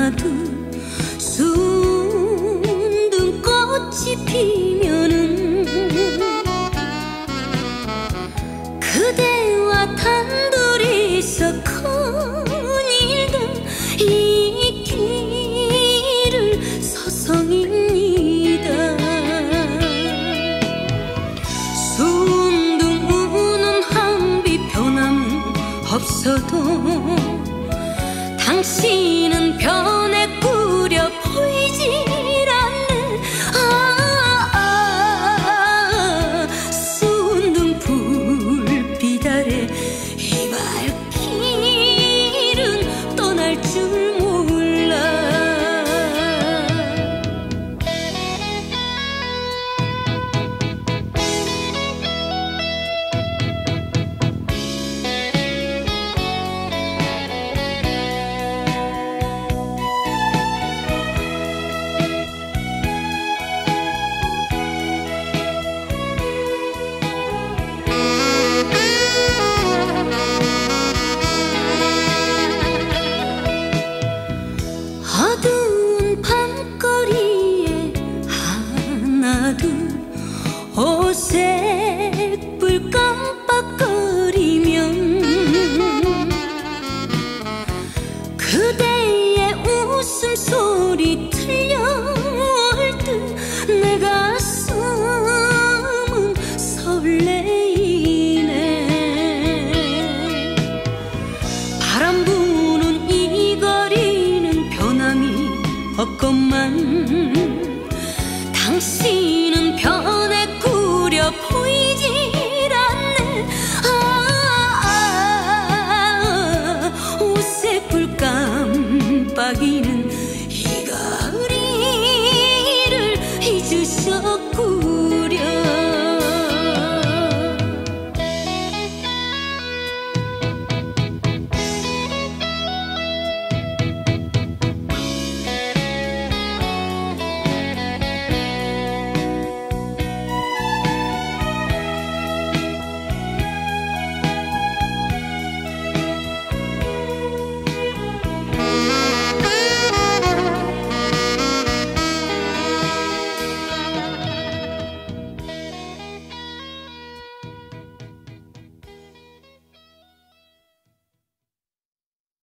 하나둘 순둥꽃이 피면은 그대와 단둘이서 거닐던 이 길을 서성입니다. 순둥 우는 한비 변함은 없어도 당신은 변해 꾸려 보이질 않는 순둥 불빛 아래 이 발길은 떠날 줄 몰라. 어두운 밤거리에 하나둘 오색불 깜빡거리면 그대의 웃음소리 들려올 듯 내 가슴은 설레이네. 바람 부는 이 거리는 변함이 없건만